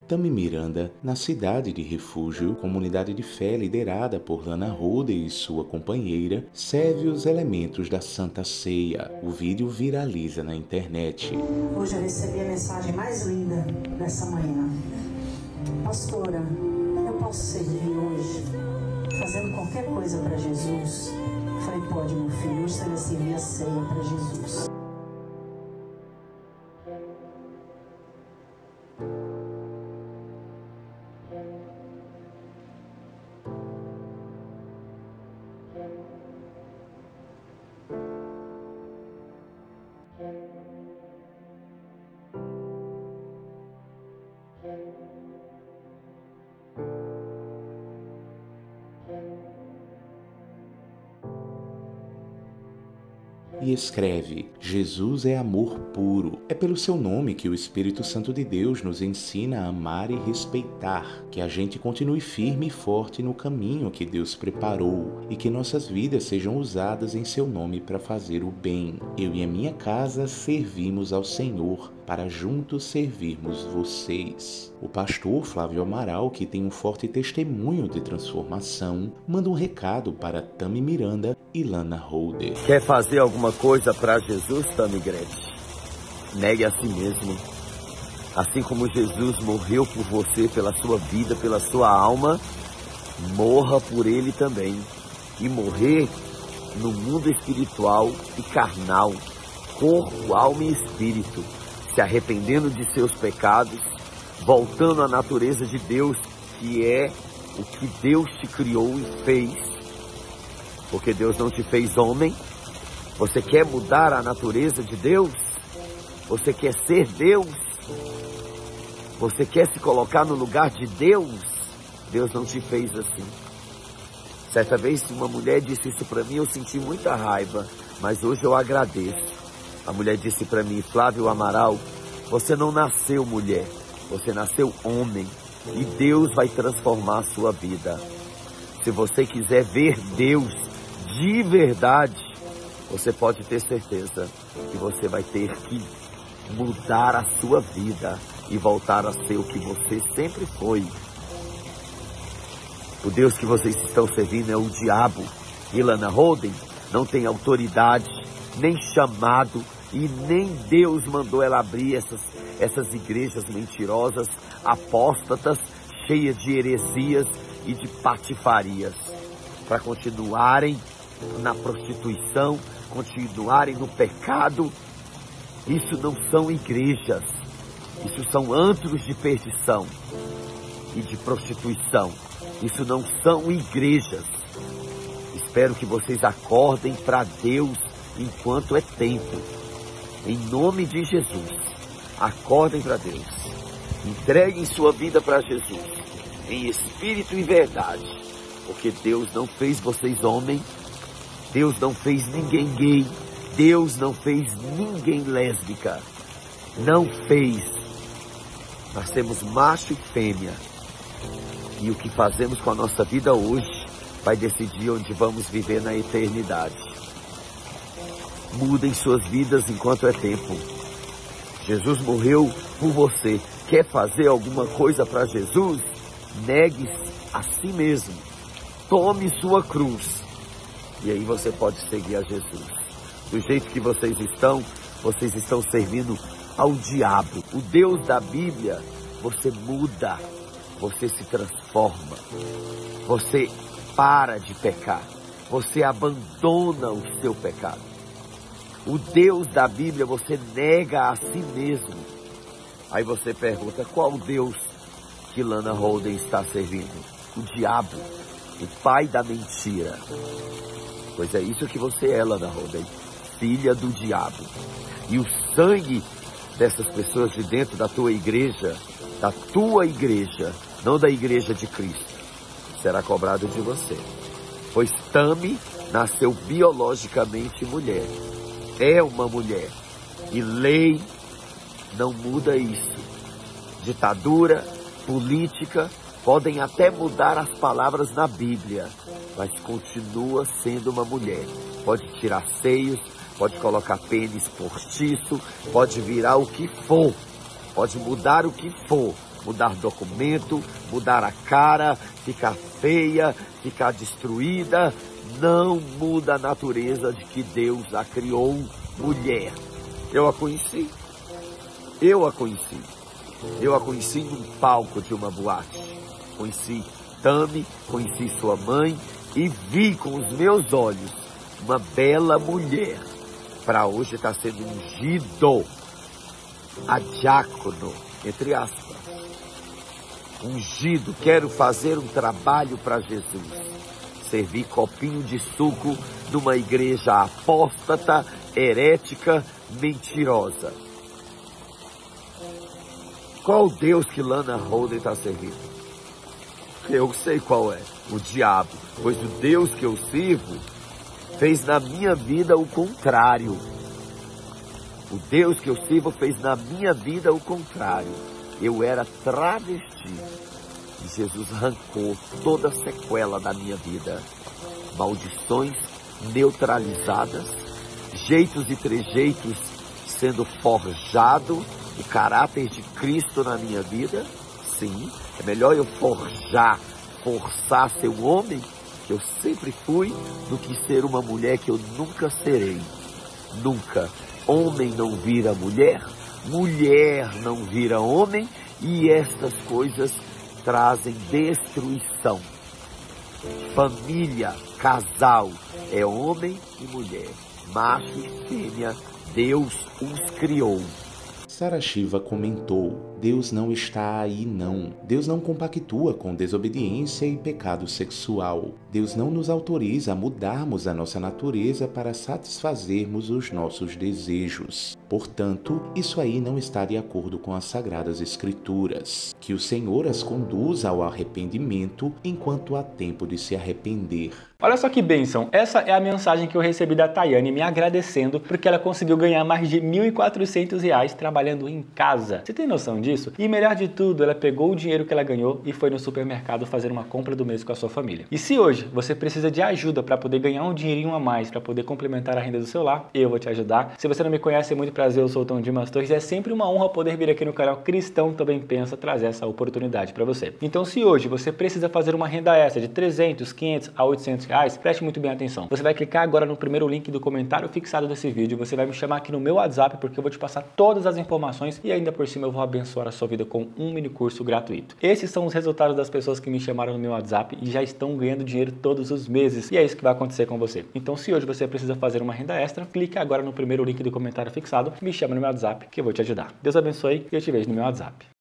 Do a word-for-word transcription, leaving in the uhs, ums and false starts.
Tami Miranda, na cidade de Refúgio, comunidade de fé liderada por Lana Holder e sua companheira, serve os elementos da Santa Ceia. O vídeo viraliza na internet. Hoje eu recebi a mensagem mais linda dessa manhã. Pastora, eu posso servir hoje fazendo qualquer coisa para Jesus? Eu falei, pode, meu filho, hoje você vai servir a ceia para Jesus. E escreve: Jesus é amor puro. É pelo seu nome que o Espírito Santo de Deus nos ensina a amar e respeitar, que a gente continue firme e forte no caminho que Deus preparou e que nossas vidas sejam usadas em seu nome para fazer o bem. Eu e a minha casa servimos ao Senhor para juntos servirmos vocês. O pastor Flávio Amaral, que tem um forte testemunho de transformação, manda um recado para Tami Miranda e Lana Holder. Quer fazer alguma coisa para Jesus, Tami Gretchen? Negue a si mesmo. Assim como Jesus morreu por você, pela sua vida, pela sua alma, morra por ele também. E morrer no mundo espiritual e carnal, corpo, alma e espírito, se arrependendo de seus pecados, voltando à natureza de Deus, que é o que Deus te criou e fez. Porque Deus não te fez homem. Você quer mudar a natureza de Deus? Você quer ser Deus? Você quer se colocar no lugar de Deus? Deus não te fez assim. Certa vez uma mulher disse isso para mim, eu senti muita raiva, mas hoje eu agradeço. A mulher disse para mim, Flávio Amaral, você não nasceu mulher, você nasceu homem e Deus vai transformar a sua vida. Se você quiser ver Deus de verdade, você pode ter certeza que você vai ter que mudar a sua vida e voltar a ser o que você sempre foi. O Deus que vocês estão servindo é o diabo. E Lana Holder não tem autoridade, nem chamado, e nem Deus mandou ela abrir essas, essas igrejas mentirosas, apóstatas, cheias de heresias e de patifarias, para continuarem na prostituição, continuarem no pecado. Isso não são igrejas, isso são antros de perdição e de prostituição. Isso não são igrejas. Espero que vocês acordem para Deus enquanto é tempo. Em nome de Jesus, acordem para Deus. Entreguem sua vida para Jesus, em espírito e verdade. Porque Deus não fez vocês homem, Deus não fez ninguém gay, Deus não fez ninguém lésbica. Não fez. Nós temos macho e fêmea. E o que fazemos com a nossa vida hoje vai decidir onde vamos viver na eternidade. Mudem suas vidas enquanto é tempo. Jesus morreu por você. Quer fazer alguma coisa para Jesus? Negue-se a si mesmo. Tome sua cruz. E aí você pode seguir a Jesus. Do jeito que vocês estão, vocês estão servindo ao diabo. O Deus da Bíblia, você muda. Você se transforma, você para de pecar, você abandona o seu pecado. O Deus da Bíblia você nega a si mesmo. Aí você pergunta, qual Deus que Lana Holder está servindo? O diabo, o pai da mentira. Pois é isso que você é, Lana Holder, filha do diabo. E o sangue dessas pessoas de dentro da tua igreja, da tua igreja, não da igreja de Cristo, será cobrado de você. Pois Tami nasceu biologicamente mulher. É uma mulher. E lei não muda isso. Ditadura, política, podem até mudar as palavras na Bíblia, mas continua sendo uma mulher. Pode tirar seios, pode colocar pênis postiço, pode virar o que for, pode mudar o que for. mudar documento, mudar a cara, ficar feia, ficar destruída. Não muda a natureza de que Deus a criou mulher. Eu a conheci. Eu a conheci. Eu a conheci num palco de uma boate. Conheci Tami, conheci sua mãe e vi com os meus olhos uma bela mulher. Para hoje está sendo ungido a diácono, entre aspas. Ungido, quero fazer um trabalho para Jesus. Servir copinho de suco numa igreja apóstata, herética, mentirosa. Qual Deus que Lana Holden está servindo? Eu sei qual é, o diabo. Pois o Deus que eu sirvo fez na minha vida o contrário. O Deus que eu sirvo fez na minha vida o contrário. Eu era travesti. E Jesus arrancou toda a sequela da minha vida. Maldições neutralizadas, jeitos e trejeitos sendo forjado, o caráter de Cristo na minha vida. Sim, é melhor eu forjar, forçar ser um homem, que eu sempre fui, do que ser uma mulher que eu nunca serei. Nunca. Homem não vira mulher, mulher não vira homem, e estas coisas trazem destruição. Família, casal, é homem e mulher, macho e fêmea, Deus os criou. Sarah Shiva comentou: Deus não está aí não. Deus não compactua com desobediência e pecado sexual. Deus não nos autoriza a mudarmos a nossa natureza para satisfazermos os nossos desejos. Portanto, isso aí não está de acordo com as Sagradas Escrituras. Que o Senhor as conduza ao arrependimento enquanto há tempo de se arrepender. Olha só que bênção, essa é a mensagem que eu recebi da Tayane me agradecendo porque ela conseguiu ganhar mais de mil e quatrocentos reais trabalhando em casa. Você tem noção disso? E melhor de tudo, ela pegou o dinheiro que ela ganhou e foi no supermercado fazer uma compra do mês com a sua família. E se hoje você precisa de ajuda para poder ganhar um dinheirinho a mais, para poder complementar a renda do seu lar, eu vou te ajudar. Se você não me conhece, é muito prazer, eu sou o Tom Dimas Torres e é sempre uma honra poder vir aqui no canal Cristão Também Pensa trazer essa oportunidade para você. Então se hoje você precisa fazer uma renda extra de trezentos, quinhentos a oitocentos reais, preste muito bem atenção. Você vai clicar agora no primeiro link do comentário fixado desse vídeo, você vai me chamar aqui no meu WhatsApp porque eu vou te passar todas as informações e ainda por cima eu vou abençoar a sua vida com um mini curso gratuito. Esses são os resultados das pessoas que me chamaram no meu WhatsApp e já estão ganhando dinheiro todos os meses. E é isso que vai acontecer com você. Então se hoje você precisa fazer uma renda extra, clique agora no primeiro link do comentário fixado, me chama no meu WhatsApp que eu vou te ajudar. Deus abençoe e eu te vejo no meu WhatsApp.